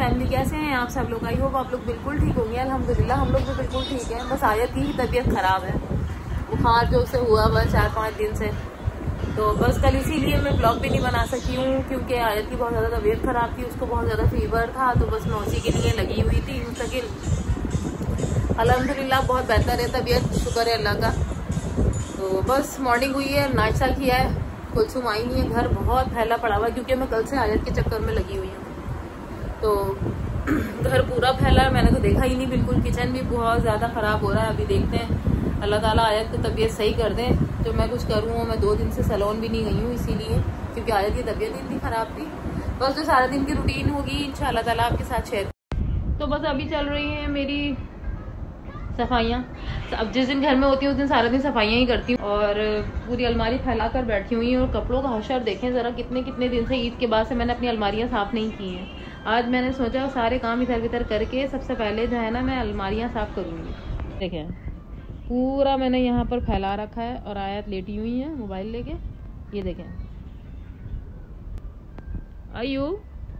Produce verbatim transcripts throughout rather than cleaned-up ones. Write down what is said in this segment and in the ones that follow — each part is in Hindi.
फैमिली, कैसे हैं आप सब लोग? आई होप आप लोग बिल्कुल ठीक होंगे। अल्हम्दुलिल्लाह हम लोग भी बिल्कुल ठीक हैं। बस आयत की ही तबीयत ख़राब है, बुखार जो से हुआ बस चार पाँच दिन से। तो बस कल इसीलिए मैं ब्लॉग भी नहीं बना सकी हूँ, क्योंकि आयत की बहुत ज़्यादा तबीयत ख़राब थी, उसको बहुत ज़्यादा फीवर था। तो बस मैं उसी के लिए लगी हुई थी मुस्तकिल। अल्हम्दुलिल्लाह बहुत बेहतर है तबीयत, शुक्र है अल्लाह का। तो बस मॉर्निंग हुई है, नाश्ता किया है, कुलसुम आई नहीं है, घर बहुत फैला पड़ा हुआ है क्योंकि मैं कल से आयत के चक्कर में लगी हुई हूँ। तो घर पूरा फैला है, मैंने तो देखा ही नहीं बिल्कुल। किचन भी बहुत ज़्यादा ख़राब हो रहा है। अभी देखते हैं, अल्लाह ताला आयत की तबीयत सही कर दें तो मैं कुछ करूँ। मैं दो दिन से सैलून भी नहीं गई हूँ इसीलिए, क्योंकि आयत की तबीयत इतनी ख़राब थी। बस जो सारा दिन की रूटीन होगी इंशाअल्लाह ताला आपके साथ शेयर। तो बस अभी चल रही हैं मेरी सफाइयाँ। अब जिस दिन घर में होती हूँ उस दिन सारा दिन सफाइयाँ ही करती हूँ, और पूरी अलमारी फैला कर बैठी हुई हैं। और कपड़ों का हशर देखें ज़रा, कितने कितने दिन से, ईद के बाद से मैंने अपनी अलमारियाँ साफ़ नहीं की हैं। आज मैंने सोचा सारे काम इधर उधर करके सबसे पहले जो है ना मैं अलमारियाँ साफ़ करूँगी। देखें पूरा मैंने यहाँ पर फैला रखा है, और आयत लेटी हुई है मोबाइल लेके। ये देखें आयु।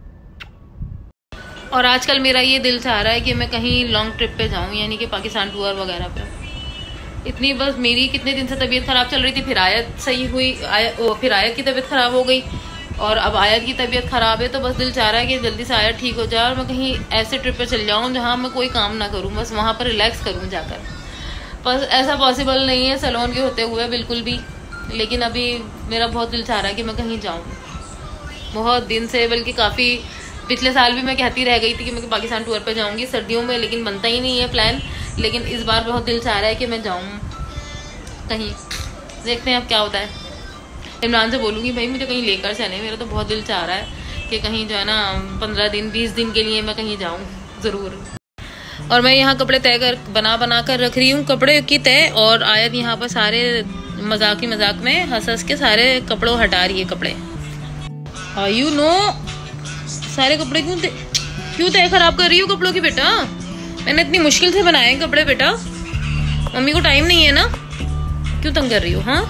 और आजकल मेरा ये दिल चाह रहा है कि मैं कहीं लॉन्ग ट्रिप पे जाऊं, यानी कि पाकिस्तान टूर वगैरह पे। इतनी बस मेरी कितने दिन से तबीयत ख़राब चल रही थी, फिर आयत सही हुई, आयत ओ, फिर आयत की तबीयत ख़राब हो गई, और अब आयत की तबीयत ख़राब है। तो बस दिल चाह रहा है कि जल्दी से आयत ठीक हो जाए और मैं कहीं ऐसे ट्रिप पे चल जाऊँ जहाँ मैं कोई काम ना करूँ, बस वहाँ पर रिलैक्स करूँ जाकर। बस ऐसा पॉसिबल नहीं है सैलून के होते हुए बिल्कुल भी, लेकिन अभी मेरा बहुत दिल चाह रहा है कि मैं कहीं जाऊँ। बहुत दिन से, बल्कि काफ़ी पिछले साल भी मैं कहती रह गई थी कि मैं पाकिस्तान टूर पे जाऊंगी सर्दियों में, लेकिन बनता ही नहीं है प्लान। लेकिन इस बार बहुत दिल चाह रहा है कि मैं जाऊं कहीं, देखते हैं अब क्या होता है। इमरान से बोलूँगी भाई मुझे कहीं लेकर चले, मेरा तो बहुत दिल चाह रहा है कि कहीं जो है ना पंद्रह दिन बीस दिन के लिए मैं कहीं जाऊँ ज़रूर। और मैं यहाँ कपड़े तय कर बना बना कर रख रही हूँ, कपड़े की तय। और आयत यहाँ पर सारे मजाक ही मजाक में हंस हंस के सारे कपड़ों हटा रही है कपड़े। यू नो सारे कपड़े क्यों ते, क्यों तय खराब कर रही हो कपड़ों की बेटा? मैंने इतनी मुश्किल से बनाए हैं कपड़े बेटा, मम्मी को टाइम नहीं है ना, क्यों तंग कर रही हो? हाँ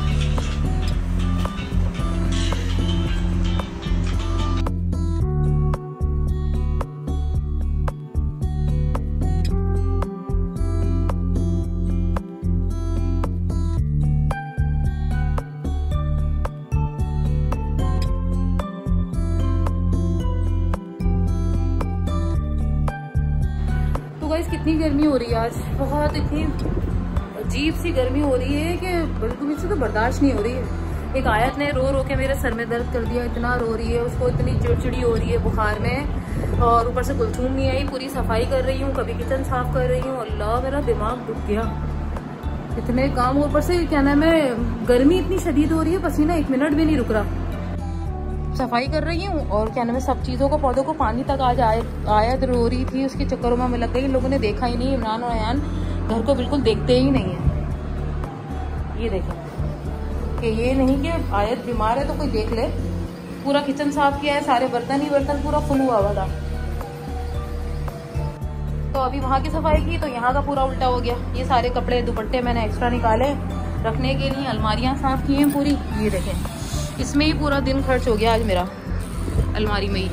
गाइस कितनी गर्मी हो रही है आज, बहुत इतनी अजीब सी गर्मी हो रही है कि बिल्कुल मुझसे तो बर्दाश्त नहीं हो रही है। एक आयत ने रो रो के मेरे सर में दर्द कर दिया, इतना रो रही है, उसको इतनी चिड़चिड़ी हो रही है बुखार में। और ऊपर से कुलथूम नहीं आई, पूरी सफाई कर रही हूँ, कभी किचन साफ कर रही हूँ। अल्लाह मेरा दिमाग दुख गया, इतने काम। ऊपर से क्या नाम है, गर्मी इतनी शदीद हो रही है, पसीना एक मिनट भी नहीं रुक रहा। सफाई कर रही हूँ और क्या नाम है सब चीज़ों को, पौधों को पानी तक आज आयत आयत रो रही थी, उसके चक्करों में मैं लग गई। इन लोगों ने देखा ही नहीं, इमरान और अयान घर को बिल्कुल देखते ही नहीं है। ये देखें कि ये नहीं कि आयत बीमार है तो कोई देख ले। पूरा किचन साफ किया है, सारे बर्तन ही बर्तन पूरा फुल हुआ हुआ था। तो अभी वहाँ की सफाई की तो यहाँ का पूरा उल्टा हो गया। ये सारे कपड़े दुपट्टे मैंने एक्स्ट्रा निकाले रखने के लिए, अलमारियाँ साफ की हैं पूरी। ये देखें इसमें ही पूरा दिन खर्च हो गया आज मेरा, अलमारी में ही।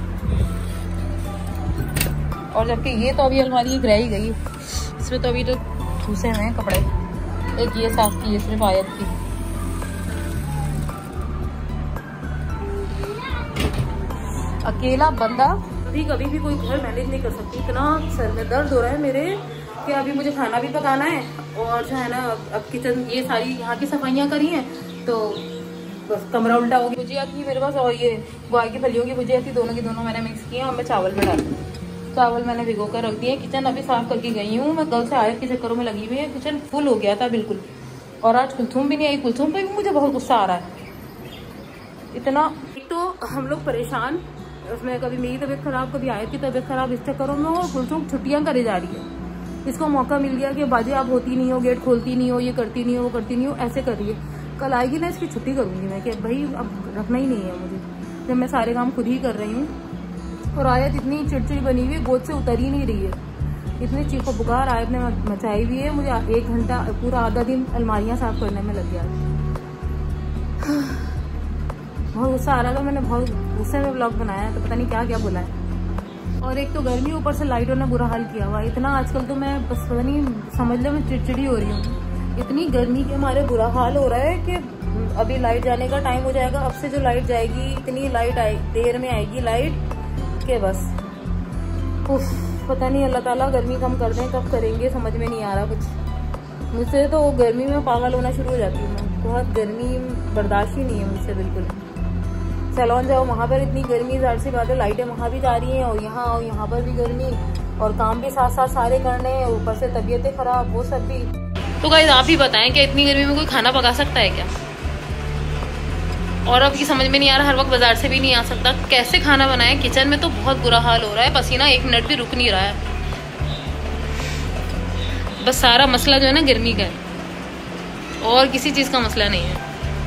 और जबकि ये तो अभी अलमारी रह ही गई, इसमें तो अभी तो घुसे हुए हैं कपड़े। एक ये साफ की है सिर्फ आयत की। अकेला बंदा कभी कभी भी कोई घर मैनेज नहीं कर सकती। इतना सर में दर्द हो रहा है मेरे कि अभी मुझे खाना भी पकाना है, और जो है ना अब किचन ये सारी यहाँ की सफाइयाँ करी हैं तो बस कमरा उल्टा हो गया। भुजिया थी मेरे पास और ये गुआर की फलियों की भुजिया थी, दोनों की दोनों मैंने मिक्स किए और मैं चावल में डाल दी। चावल मैंने भिगो कर रख दिए। किचन अभी साफ करके गई हूँ मैं, कल से आयत के चक्करों में लगी हुई है। किचन फुल हो गया था बिल्कुल, और आज कुलथूम भी नहीं आई। कुलथूम पे भी मुझे बहुत गुस्सा आ रहा है इतना। एक तो हम लोग परेशान, उसमें कभी मेरी तबीयत खराब कभी आयत की तबीयत खराब, इस चक्करों में और कुलथूम छुट्टियाँ करे जा रही है। इसको मौका मिल गया कि बाजी आप होती नहीं हो, गेट खोलती नहीं हो, ये करती नहीं हो, वो करती नहीं हो, ऐसे कर रही है। कल आएगी ना इसकी छुट्टी करूंगी मैं कि भाई अब रखना ही नहीं है मुझे, जब मैं सारे काम खुद ही कर रही हूँ। और आयत इतनी चिड़चिड़ी बनी हुई, गोद से उतर ही नहीं रही है, इतनी चीखो पुकार आयत ने मचाई हुई है। मुझे एक घंटा पूरा आधा दिन अलमारियाँ साफ करने में लग गया। बहुत गुस्सा आ रहा था, मैंने बहुत गुस्से में व्लॉग बनाया तो पता नहीं क्या क्या बोला है। और एक तो गर्मी, ऊपर से लाइटों ने बुरा हाल किया हुआ। इतना आजकल तो मैं बस पता नहीं, समझ लो मैं चिड़चिड़ी हो रही हूँ। इतनी गर्मी के हमारे बुरा हाल हो रहा है कि अभी लाइट जाने का टाइम हो जाएगा। अब से जो लाइट जाएगी, इतनी लाइट आए देर में आएगी लाइट के बस उफ, पता नहीं अल्लाह ताला गर्मी कम कर दें, कब करेंगे समझ में नहीं आ रहा कुछ। मुझसे तो गर्मी में पागल होना शुरू हो जाती हूँ मैं, बहुत गर्मी बर्दाश्त ही नहीं है मुझसे बिल्कुल। सैलून जाओ वहाँ पर इतनी गर्मी, ज़ाहिर सी बात है लाइटें वहाँ भी जा रही हैं और यहाँ और यहाँ पर भी गर्मी, और काम भी साथ साथ सारे करने हैं, ऊपर से तबीयतें खराब, वो सब भी। तो गाइस आप ही बताएं कि इतनी गर्मी में कोई खाना पका सकता है क्या? और अब की समझ में नहीं आ रहा, हर वक्त बाजार से भी नहीं आ सकता, कैसे खाना बनाए? किचन में तो बहुत बुरा हाल हो रहा है, पसीना एक मिनट भी रुक नहीं रहा है। बस सारा मसला जो है ना गर्मी का है, और किसी चीज़ का मसला नहीं है।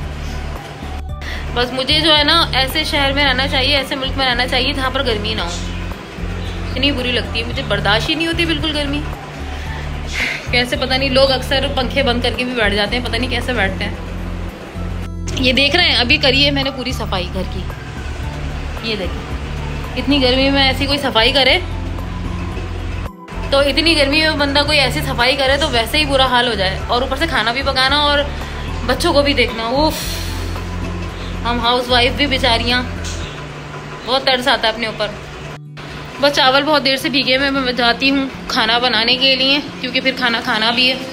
बस मुझे जो है ना ऐसे शहर में रहना चाहिए, ऐसे मुल्क में रहना चाहिए जहाँ पर गर्मी ना हो। इतनी बुरी लगती है मुझे, बर्दाश्त ही नहीं होती बिल्कुल गर्मी। कैसे पता नहीं, लोग अक्सर पंखे बंद करके भी बैठ जाते हैं, पता नहीं कैसे बैठते हैं। ये देख रहे हैं, अभी करिए मैंने पूरी सफाई घर की, ये देखिए। इतनी गर्मी में ऐसी कोई सफाई करे तो, इतनी गर्मी में बंदा कोई ऐसी सफाई करे तो वैसे ही बुरा हाल हो जाए, और ऊपर से खाना भी पकाना और बच्चों को भी देखना। उफ, हम हाउस वाइफ भी बेचारियाँ, बहुत तरस आता है अपने ऊपर। बस चावल बहुत देर से भीगे में मैं जाती हूँ खाना बनाने के लिए, क्योंकि फिर खाना खाना भी है।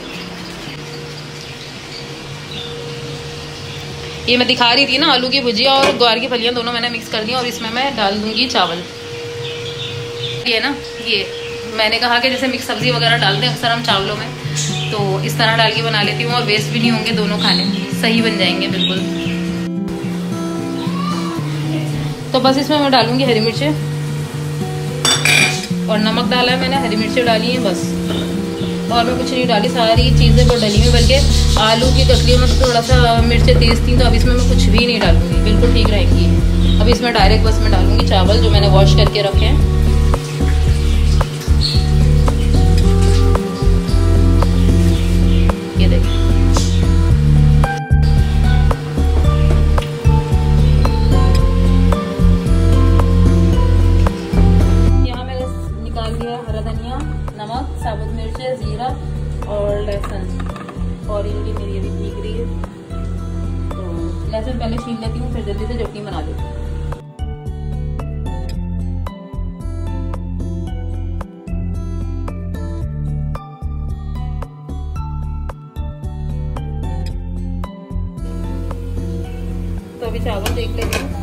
ये मैं दिखा रही थी ना, आलू की भुजिया और ग्वार की फलियाँ दोनों मैंने मिक्स कर दी, और इसमें मैं डाल दूंगी चावल। ये ना, ये मैंने कहा कि जैसे मिक्स सब्जी वगैरह डालते हैं अक्सर हम चावलों में, तो इस तरह डाल के बना लेती हूँ, और वेस्ट भी नहीं होंगे, दोनों खाने सही बन जाएंगे बिल्कुल। तो बस इसमें मैं डालूंगी हरी मिर्चें, और नमक डाला है मैंने, हरी मिर्चें डाली हैं बस, और मैं कुछ नहीं डाली, सारी चीज़ें वो डली हुई। बल्कि आलू की कतलियों में तो थोड़ा सा मिर्चें तेज़ थी, तो अब इसमें मैं कुछ भी नहीं डालूंगी, बिल्कुल ठीक रहेंगी। अब इसमें डायरेक्ट बस मैं डालूंगी चावल जो मैंने वॉश करके रखे हैं। ये देखिए, यहाँ मैंने निकाल लिया हरा धनिया, नमक, साबुत मिर्चें, जीरा और लहसुन, और इमली मेरी अभी भीग रही है, तो लहसुन पहले छील लेती हूँ, फिर जल्दी से चटनी बना देती हूँ। तो अभी चावल देख लेती हूँ,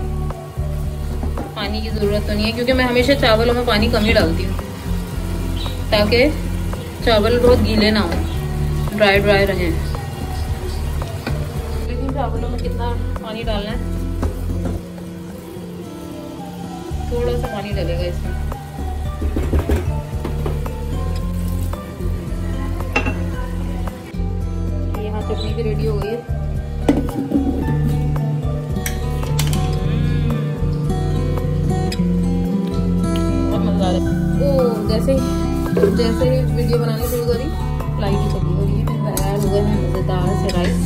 पानी की ज़रूरत तो नहीं है, क्योंकि मैं हमेशा चावलों में पानी कम ही डालती हूँ, ताकि चावल बहुत गीले ना हो, ड्राई ड्राई रहें। लेकिन चावलों में कितना पानी डालना है? थोड़ा सा पानी डलेगा इसमें। यहाँ चटनी भी रेडी हो गई है। ओ, जैसे जैसे वीडियो बनानी शुरू करी लाइट ही चली, और ये मेरे तैयार हो गए हैं मज़ेदार से राइस।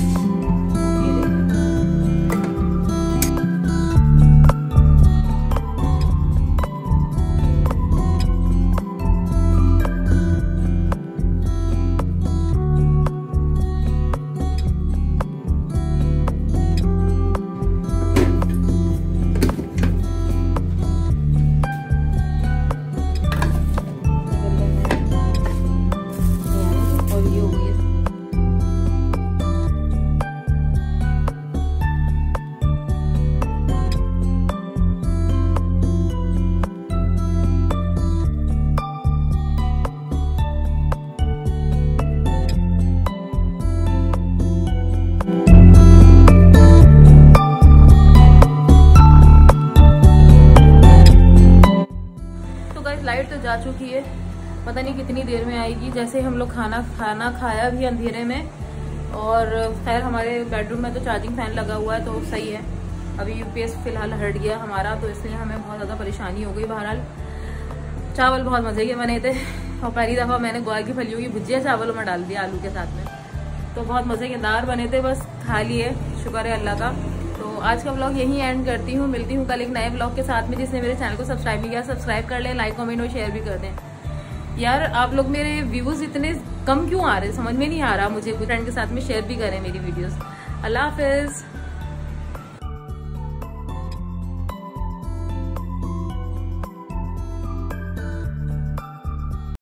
लाइट तो जा चुकी है, पता नहीं कितनी देर में आएगी। जैसे हम लोग खाना खाना खाया भी अंधेरे में, और खैर हमारे बेडरूम में तो चार्जिंग फैन लगा हुआ है तो सही है। अभी यूपीएस फिलहाल हट गया हमारा, तो इसलिए हमें बहुत ज़्यादा परेशानी हो गई। बहरहाल चावल बहुत मज़े के बने थे, और पहली दफ़ा मैंने ग्वार की फलियों की भुजिया चावलों में डाल दिया आलू के साथ में, तो बहुत मज़े के दार बने थे। बस खा लिए, शुक्र है अल्लाह का। तो आज का व्लॉग यहीं एंड करती हूँ, मिलती हूँ कल एक नए व्लॉग के साथ में। जिसने मेरे चैनल को सब्सक्राइब नहीं किया सब्सक्राइब कर लें, लाइक कमेंट और शेयर भी कर दें। यार आप लोग मेरे व्यूज इतने कम क्यों आ रहे, समझ में नहीं आ रहा मुझे। फ्रेंड के साथ में शेयर भी करें मेरी वीडियोस। अल्लाह हाफिज।